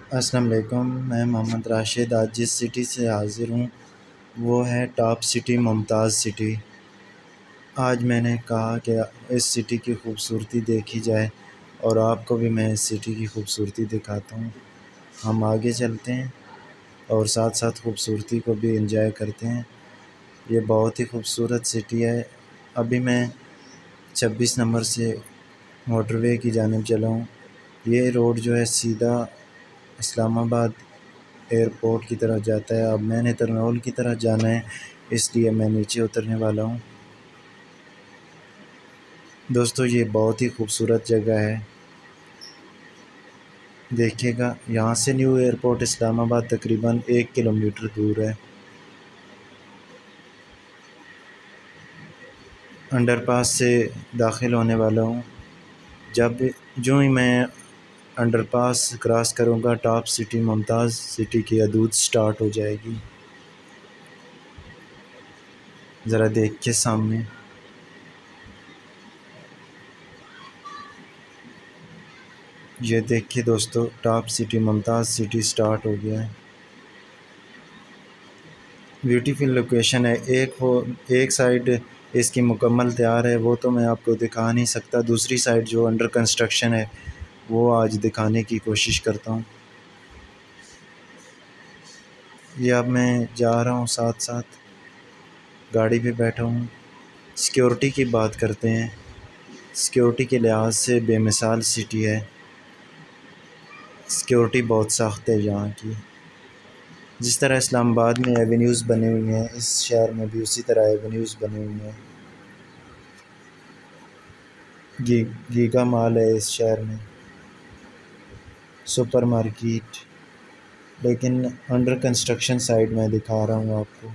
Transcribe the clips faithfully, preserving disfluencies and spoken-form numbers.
अस्सलाम वालेकुम। मैं मोहम्मद राशिद आज जिस सिटी से हाज़िर हूँ वो है टॉप सिटी मुमताज़ सिटी। आज मैंने कहा कि इस सिटी की खूबसूरती देखी जाए और आपको भी मैं इस सिटी की खूबसूरती दिखाता हूँ। हम आगे चलते हैं और साथ साथ खूबसूरती को भी एंजॉय करते हैं। ये बहुत ही खूबसूरत सिटी है। अभी मैं छब्बीस नंबर से मोटरवे की जानिब चला हूँ। ये रोड जो है सीधा इस्लामाबाद एयरपोर्ट की तरफ जाता है। अब मैंने तरनौल की तरफ जाना है, इसलिए मैं नीचे उतरने वाला हूँ। दोस्तों, ये बहुत ही खूबसूरत जगह है। देखिएगा, यहाँ से न्यू एयरपोर्ट इस्लामाबाद तकरीबन एक किलोमीटर दूर है। अंडरपास से दाखिल होने वाला हूँ। जब जो ही मैं अंडरपास क्रॉस करूँगा, टॉप सिटी मुमताज़ सिटी की हदूद स्टार्ट हो जाएगी। ज़रा देखिए सामने। ये देखिए दोस्तों, Top City Mumtaz City start हो गया है। ब्यूटीफुल लोकेशन है। एक वो एक साइड इसकी मुकम्मल तैयार है, वो तो मैं आपको दिखा नहीं सकता। दूसरी साइड जो अंडर कंस्ट्रक्शन है वो आज दिखाने की कोशिश करता हूँ। ये अब मैं जा रहा हूँ, साथ साथ गाड़ी पे बैठा हूँ। सिक्योरिटी की बात करते हैं। सिक्योरिटी के लिहाज से बेमिसाल सिटी है। सिक्योरिटी बहुत सख्त है यहाँ की। जिस तरह इस्लामाबाद में एवेन्यूज़ बनी हुई हैं, इस शहर में भी उसी तरह एवेन्यूज़ बनी हुई हैं। गी गीगा मॉल है इस शहर में, सुपर मार्केट, लेकिन अंडर कंस्ट्रक्शन साइड में दिखा रहा हूँ आपको।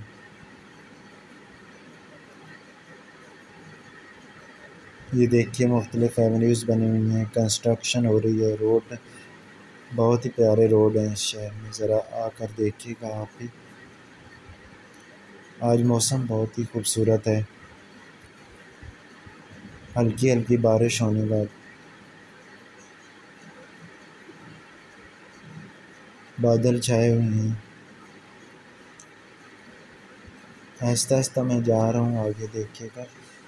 ये देखिए, मुख्तलिफ एवेन्यूज़ बनी हुई हैं, कंस्ट्रक्शन हो रही है। रोड बहुत ही प्यारे रोड हैं इस शहर में, ज़रा आकर देखिएगा आप भी। आज मौसम बहुत ही खूबसूरत है, हल्की हल्की बारिश होने बाद बादल छाए हुए हैं। आहिस्ता आहिस्ता मैं जा रहा हूँ, आगे देखिएगा।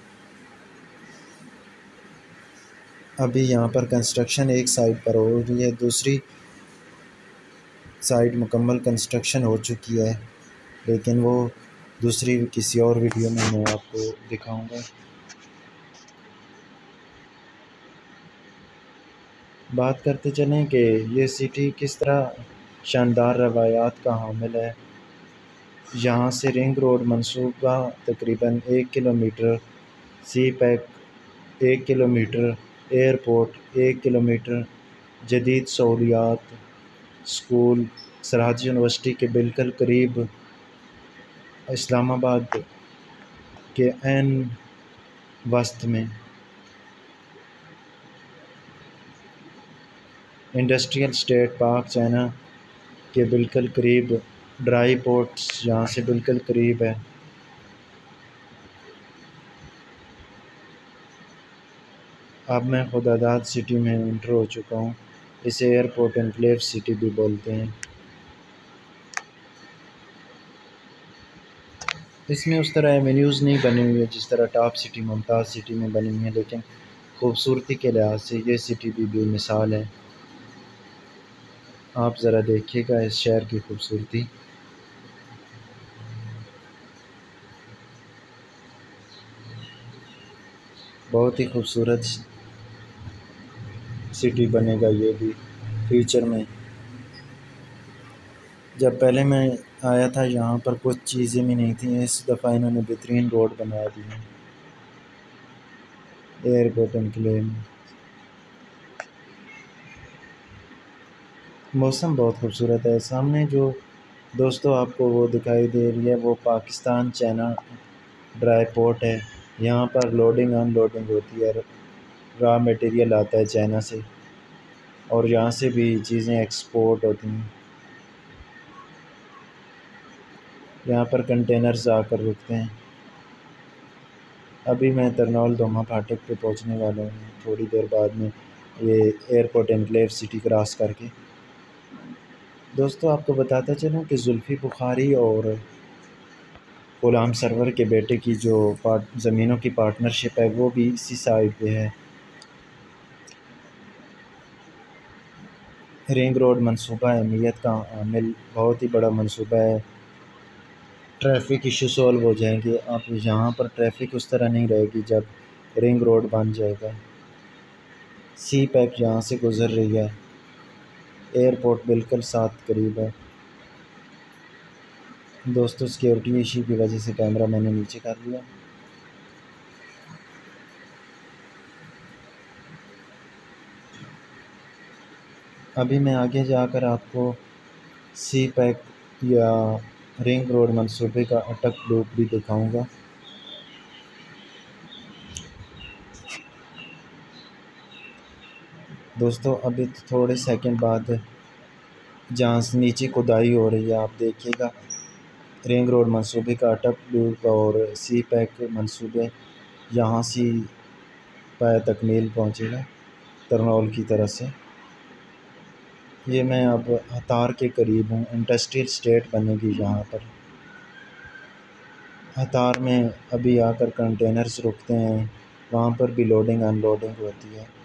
अभी यहाँ पर कंस्ट्रक्शन एक साइड पर हो रही है, दूसरी साइड मुकम्मल कंस्ट्रक्शन हो चुकी है, लेकिन वो दूसरी किसी और वीडियो में मैं आपको दिखाऊंगा। बात करते चलें कि ये सिटी किस तरह शानदार रवायात का हामिल है। यहाँ से रिंग रोड मंसूबा तकरीबन एक किलोमीटर, सी पैक एक किलोमीटर, एयरपोर्ट एक किलोमीटर, जदीद सहूलियात, स्कूल सरहद यूनिवर्सिटी के बिल्कुल करीब, इस्लामाबाद के ऐन वस्त में, इंडस्ट्रियल स्टेट पार्क चाइना के बिल्कुल करीब, ड्राई पोर्ट्स यहाँ से बिल्कुल करीब है। अब मैं खुदादाद सिटी में एंटर हो चुका हूँ। इसे एयरपोर्ट एनक्लेव सिटी भी बोलते हैं। इसमें उस तरह एवेन्यूज़ नहीं बनी हुई है जिस तरह टॉप सिटी मुमताज़ सिटी में बनी हुई है, लेकिन खूबसूरती के लिहाज से ये सिटी भी बेमिसाल है। आप ज़रा देखिएगा इस शहर की खूबसूरती। बहुत ही खूबसूरत सिटी बनेगा ये भी फ्यूचर में। जब पहले मैं आया था यहाँ पर कुछ चीज़ें भी नहीं थी, इस दफ़ा इन्होंने बेहतरीन रोड बना दी है एयरपोर्ट एनक्लेव। मौसम बहुत खूबसूरत है। सामने जो दोस्तों आपको वो दिखाई दे रही है वो पाकिस्तान चाइना ड्राई पोर्ट है। यहाँ पर लोडिंग अनलोडिंग होती है, रॉ मटेरियल आता है चाइना से और यहाँ से भी चीज़ें एक्सपोर्ट होती हैं। यहाँ पर कंटेनर्स आकर रुकते हैं। अभी मैं तरनौल दोमा फाटक पे पहुँचने वाला हूँ थोड़ी देर बाद में, ये एयरपोर्ट एनक्लेव सिटी क्रॉस करके। दोस्तों आपको बताता चलूँ कि जुल्फ़ी बुखारी और ग़ुलाम सरवर के बेटे की जो पार्ट ज़मीनों की पार्टनरशिप है वो भी इसी साइड पे है। रिंग रोड मंसूबा अहमियत का आमिल बहुत ही बड़ा मंसूबा है। ट्रैफ़िक इशू सॉल्व हो जाएंगे। अब यहाँ पर ट्रैफ़िक उस तरह नहीं रहेगी जब रिंग रोड बन जाएगा। सी पैक यहाँ से गुज़र रही है। एयरपोर्ट बिल्कुल साथ करीब है। दोस्तों सिक्योरिटी इशू की वजह से कैमरा मैंने नीचे कर लिया। अभी मैं आगे जाकर आपको सी पैक या रिंग रोड मंसूबे का अटक लूप भी दिखाऊंगा। दोस्तों अभी थोड़े सेकंड बाद जहाँ से नीचे खुदाई हो रही है आप देखिएगा, रिंग रोड मंसूबे का अटक लूप और सी पैक मंसूबे यहाँ से पाया तकमील पहुँचेगा तरनौल की तरफ से। ये मैं अब हतार के करीब हूँ। इंडस्ट्रियल स्टेट बनेगी यहाँ पर। हतार में अभी आकर कंटेनर्स रुकते हैं, वहाँ पर भी लोडिंग अनलोडिंग होती है।